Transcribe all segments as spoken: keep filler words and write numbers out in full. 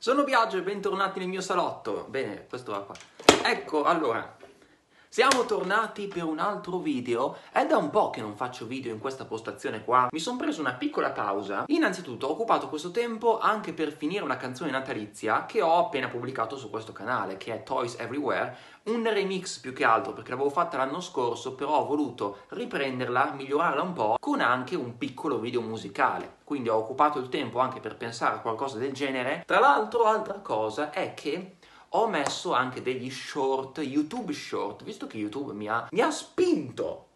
Sono Biagio e bentornati nel mio salotto. Bene, questo va qua. Ecco, allora, siamo tornati per un altro video. È da un po' che non faccio video in questa postazione qua. Mi sono preso una piccola pausa. Innanzitutto ho occupato questo tempo anche per finire una canzone natalizia che ho appena pubblicato su questo canale, che è Toys Everywhere. Un remix più che altro, perché l'avevo fatta l'anno scorso, però ho voluto riprenderla, migliorarla un po', con anche un piccolo video musicale. Quindi ho occupato il tempo anche per pensare a qualcosa del genere. Tra l'altro, altra cosa è che ho messo anche degli short, YouTube short, visto che YouTube mi ha, mi ha spinto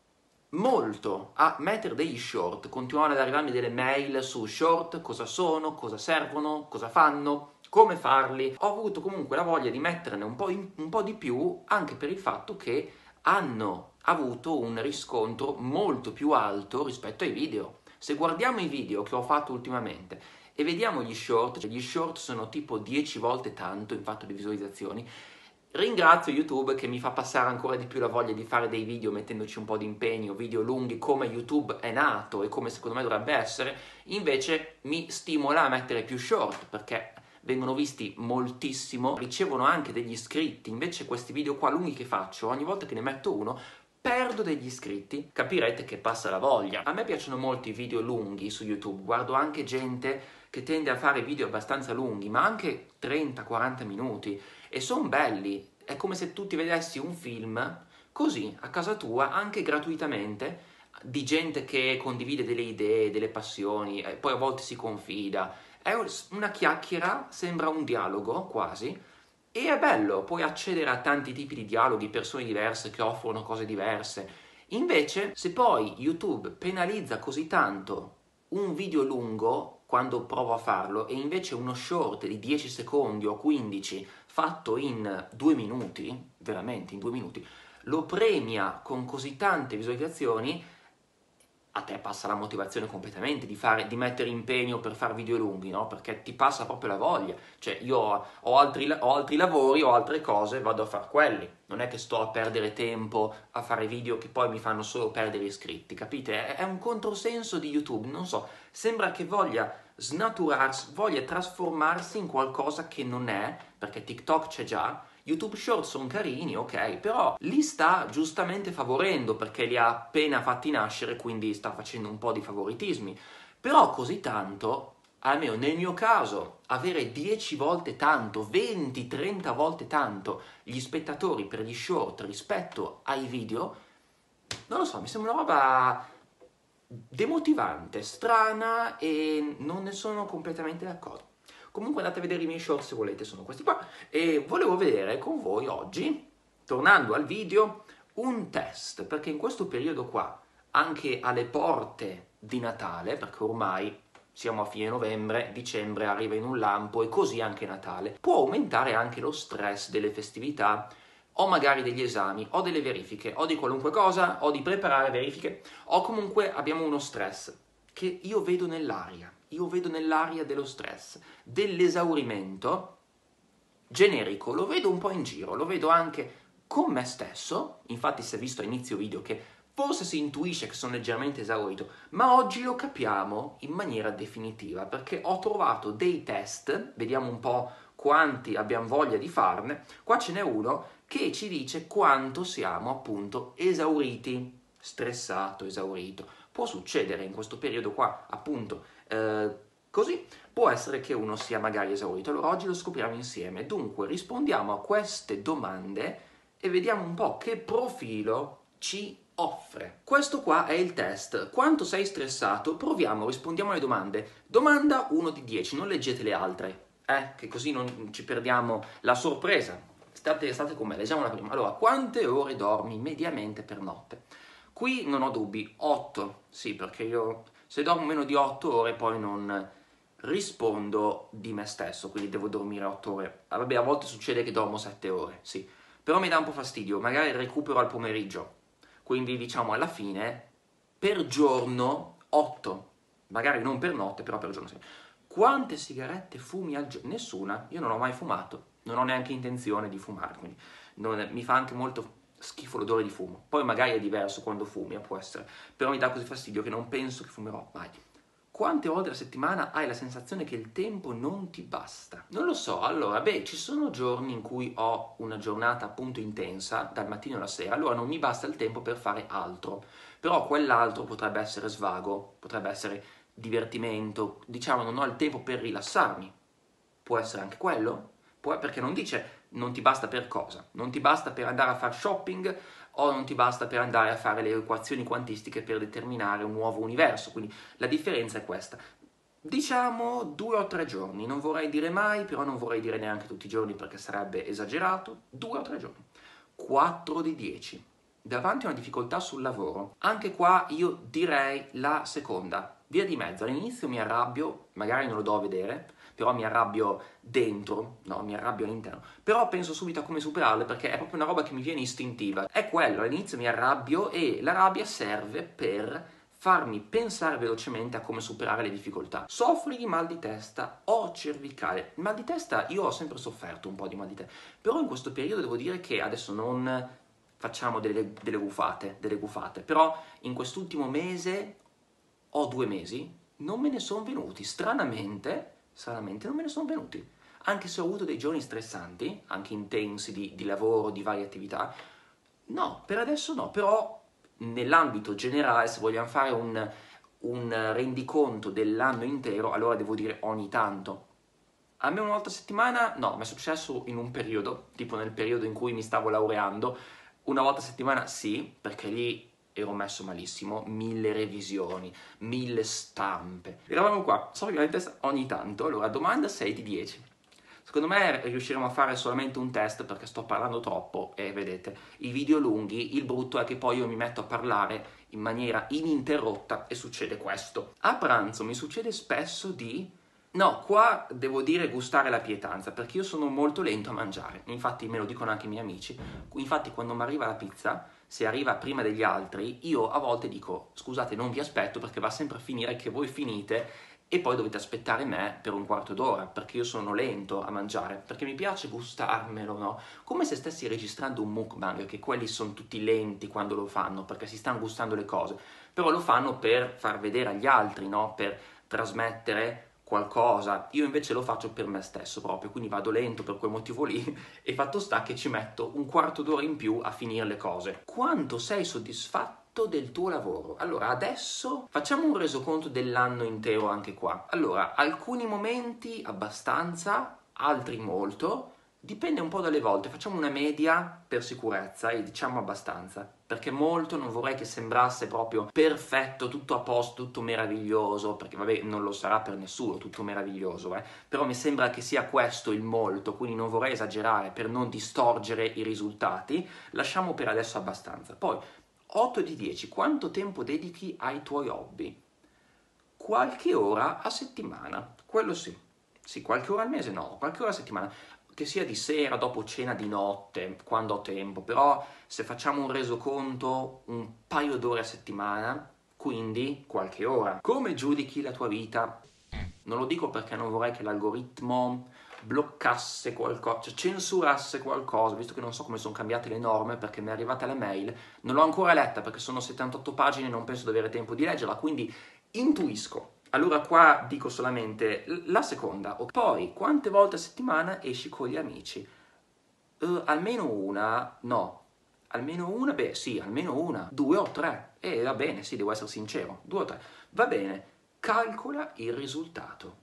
molto a mettere degli short. Continuano ad arrivarmi delle mail su short, cosa sono, cosa servono, cosa fanno, come farli. Ho avuto comunque la voglia di metterne un po', in, un po' di più, anche per il fatto che hanno avuto un riscontro molto più alto rispetto ai video. Se guardiamo i video che ho fatto ultimamente e vediamo gli short, cioè gli short sono tipo dieci volte tanto in fatto di visualizzazioni. Ringrazio YouTube che mi fa passare ancora di più la voglia di fare dei video mettendoci un po' di impegno, video lunghi come YouTube è nato e come secondo me dovrebbe essere. Invece mi stimola a mettere più short perché vengono visti moltissimo, ricevono anche degli iscritti. Invece questi video qua lunghi che faccio, ogni volta che ne metto uno perdo degli iscritti. Capirete che passa la voglia. A me piacciono molto i video lunghi su YouTube, guardo anche gente che tende a fare video abbastanza lunghi, ma anche trenta quaranta minuti, e sono belli. È come se tu ti vedessi un film così a casa tua, anche gratuitamente, di gente che condivide delle idee, delle passioni, e poi a volte si confida. È una chiacchiera, sembra un dialogo quasi, e è bello, puoi accedere a tanti tipi di dialoghi, persone diverse che offrono cose diverse. Invece, se poi YouTube penalizza così tanto un video lungo, quando provo a farlo, e invece uno short di dieci secondi o quindici fatto in due minuti, veramente in due minuti, lo premia con così tante visualizzazioni, a te passa la motivazione completamente di, fare, di mettere impegno per fare video lunghi, no? Perché ti passa proprio la voglia. Cioè io ho, ho, altri, ho altri lavori, ho altre cose, vado a fare quelli. Non è che sto a perdere tempo a fare video che poi mi fanno solo perdere iscritti, capite? È, è un controsenso di YouTube, non so, sembra che voglia snaturarsi, voglia trasformarsi in qualcosa che non è, perché TikTok c'è già. YouTube Short sono carini, ok, però li sta giustamente favorendo perché li ha appena fatti nascere, quindi sta facendo un po' di favoritismi. Però così tanto, almeno nel mio caso, avere dieci volte tanto, venti trenta volte tanto gli spettatori per gli short rispetto ai video, non lo so, mi sembra una roba demotivante, strana, e non ne sono completamente d'accordo. Comunque andate a vedere i miei short se volete, sono questi qua. E volevo vedere con voi oggi, tornando al video, un test, perché in questo periodo qua, anche alle porte di Natale, perché ormai siamo a fine novembre, dicembre arriva in un lampo e così anche Natale, può aumentare anche lo stress delle festività, o magari degli esami, o delle verifiche, o di qualunque cosa, o di preparare verifiche, o comunque abbiamo uno stress che io vedo nell'aria. Io vedo nell'aria dello stress, dell'esaurimento generico, lo vedo un po' in giro, lo vedo anche con me stesso. Infatti si è visto a inizio video che forse si intuisce che sono leggermente esaurito, ma oggi lo capiamo in maniera definitiva, perché ho trovato dei test, vediamo un po' quanti abbiamo voglia di farne. Qua ce n'è uno che ci dice quanto siamo appunto esauriti, stressato, esaurito. Può succedere in questo periodo qua, appunto, eh, così, può essere che uno sia magari esaurito. Allora oggi lo scopriamo insieme. Dunque rispondiamo a queste domande e vediamo un po' che profilo ci offre. Questo qua è il test. Quanto sei stressato? Proviamo, rispondiamo alle domande. Domanda uno di dieci, non leggete le altre, eh, che così non ci perdiamo la sorpresa. State, state con me, leggiamo la prima. Allora, quante ore dormi mediamente per notte? Qui non ho dubbi, otto, sì, perché io se dormo meno di otto ore poi non rispondo di me stesso, quindi devo dormire otto ore. Ah, vabbè, a volte succede che dormo sette ore, sì, però mi dà un po' fastidio, magari recupero al pomeriggio, quindi diciamo alla fine per giorno otto, magari non per notte, però per giorno sì. Quante sigarette fumi al giorno? Nessuna, io non ho mai fumato, non ho neanche intenzione di fumare, quindi non, mi fa anche molto schifo l'odore di fumo. Poi magari è diverso quando fumi, può essere, però mi dà così fastidio che non penso che fumerò mai. quante volte alla settimana hai la sensazione che il tempo non ti basta? Non lo so, allora, beh, ci sono giorni in cui ho una giornata appunto intensa, dal mattino alla sera, allora non mi basta il tempo per fare altro, però quell'altro potrebbe essere svago, potrebbe essere divertimento, diciamo non ho il tempo per rilassarmi, può essere anche quello? Può, perché non dice non ti basta per cosa, non ti basta per andare a fare shopping o non ti basta per andare a fare le equazioni quantistiche per determinare un nuovo universo, quindi la differenza è questa. Diciamo due o tre giorni, non vorrei dire mai, però non vorrei dire neanche tutti i giorni perché sarebbe esagerato, due o tre giorni. quattro di dieci. Davanti a una difficoltà sul lavoro, anche qua io direi la seconda, via di mezzo. All'inizio mi arrabbio, magari non lo do a vedere, però mi arrabbio dentro, no, mi arrabbio all'interno, però penso subito a come superarle perché è proprio una roba che mi viene istintiva. È quello, all'inizio mi arrabbio e la rabbia serve per farmi pensare velocemente a come superare le difficoltà. Soffri di mal di testa o cervicale. Il mal di testa, io ho sempre sofferto un po' di mal di testa, però in questo periodo devo dire che adesso non facciamo delle, delle gufate, delle gufate, però in quest'ultimo mese o due mesi non me ne sono venuti, stranamente, stranamente non me ne sono venuti, anche se ho avuto dei giorni stressanti, anche intensi di, di lavoro, di varie attività, no, per adesso no, però nell'ambito generale, se vogliamo fare un, un rendiconto dell'anno intero, allora devo dire ogni tanto. A me una volta a settimana, no, mi è successo in un periodo, tipo nel periodo in cui mi stavo laureando, una volta a settimana sì, perché lì ero messo malissimo, mille revisioni, mille stampe. Eravamo qua, so che testa ogni tanto, allora domanda sei di dieci. Secondo me riusciremo a fare solamente un test perché sto parlando troppo e vedete, i video lunghi, il brutto è che poi io mi metto a parlare in maniera ininterrotta e succede questo. A pranzo mi succede spesso di... No, qua devo dire gustare la pietanza, perché io sono molto lento a mangiare, infatti me lo dicono anche i miei amici, infatti quando mi arriva la pizza, se arriva prima degli altri, io a volte dico, scusate non vi aspetto perché va sempre a finire che voi finite e poi dovete aspettare me per un quarto d'ora, perché io sono lento a mangiare, perché mi piace gustarmelo, no? Come se stessi registrando un mukbang, che quelli sono tutti lenti quando lo fanno, perché si stanno gustando le cose, però lo fanno per far vedere agli altri, no? Per trasmettere qualcosa. Io invece lo faccio per me stesso proprio, quindi vado lento per quel motivo lì e fatto sta che ci metto un quarto d'ora in più a finire le cose. Quanto sei soddisfatto del tuo lavoro? Allora, adesso facciamo un resoconto dell'anno intero anche qua. Allora, alcuni momenti abbastanza, altri molto, dipende un po' dalle volte, facciamo una media per sicurezza e diciamo abbastanza, perché molto non vorrei che sembrasse proprio perfetto, tutto a posto, tutto meraviglioso, perché vabbè non lo sarà per nessuno tutto meraviglioso, eh? Però mi sembra che sia questo il molto, quindi non vorrei esagerare per non distorgere i risultati, lasciamo per adesso abbastanza. Poi, otto di dieci, quanto tempo dedichi ai tuoi hobby? Qualche ora a settimana, quello sì. Sì, qualche ora al mese no, qualche ora a settimana. Che sia di sera, dopo cena, di notte, quando ho tempo, però se facciamo un resoconto un paio d'ore a settimana, quindi qualche ora. Come giudichi la tua vita? Non lo dico perché non vorrei che l'algoritmo bloccasse qualcosa, cioè censurasse qualcosa, visto che non so come sono cambiate le norme, perché mi è arrivata la mail, non l'ho ancora letta perché sono settantotto pagine e non penso di avere tempo di leggerla, quindi intuisco. Allora qua dico solamente la seconda. Poi, quante volte a settimana esci con gli amici? Uh, almeno una? No. Almeno una? Beh, sì, almeno una. Due o tre. E eh, va bene, sì, devo essere sincero. Due o tre. Va bene. Calcola il risultato.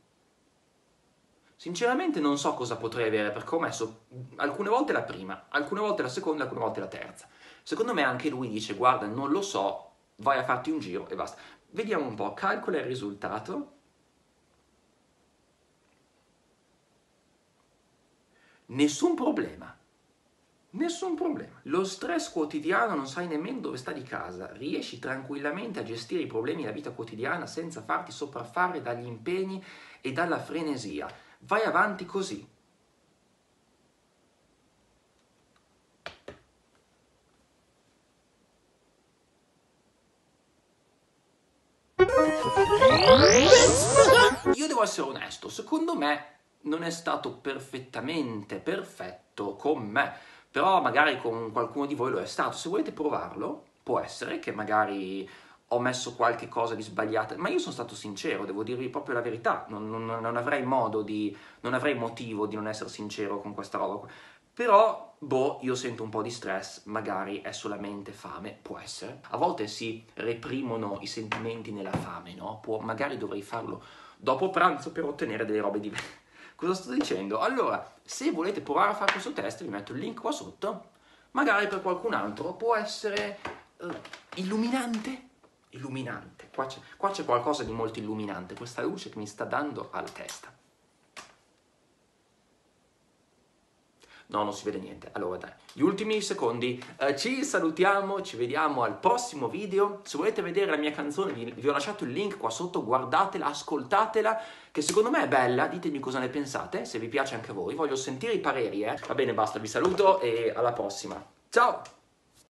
Sinceramente non so cosa potrei avere, perché ho messo alcune volte la prima, alcune volte la seconda, alcune volte la terza. Secondo me anche lui dice, guarda, non lo so, vai a farti un giro e basta. Vediamo un po', calcola il risultato. Nessun problema. Nessun problema. Lo stress quotidiano non sai nemmeno dove sta di casa. Riesci tranquillamente a gestire i problemi della vita quotidiana senza farti sopraffare dagli impegni e dalla frenesia. Vai avanti così. Io devo essere onesto, secondo me non è stato perfettamente perfetto con me, però magari con qualcuno di voi lo è stato. Se volete provarlo, può essere che magari ho messo qualche cosa di sbagliata, ma io sono stato sincero, devo dirvi proprio la verità, non, non, non avrei modo di, non avrei motivo di non essere sincero con questa roba qua. Però, boh, io sento un po' di stress, magari è solamente fame, può essere. A volte si reprimono i sentimenti nella fame, no? Può, magari dovrei farlo dopo pranzo per ottenere delle robe diverse. Cosa sto dicendo? Allora, se volete provare a fare questo test, vi metto il link qua sotto. Magari per qualcun altro può essere uh, illuminante. Illuminante. Qua c'è, qua c'è qualcosa di molto illuminante. Questa luce che mi sta dando alla testa. No, non si vede niente. Allora dai, gli ultimi secondi. Uh, ci salutiamo, ci vediamo al prossimo video. Se volete vedere la mia canzone, vi, vi ho lasciato il link qua sotto, guardatela, ascoltatela, che secondo me è bella, ditemi cosa ne pensate, se vi piace anche a voi. Voglio sentire i pareri, eh. Va bene, basta, vi saluto e alla prossima. Ciao!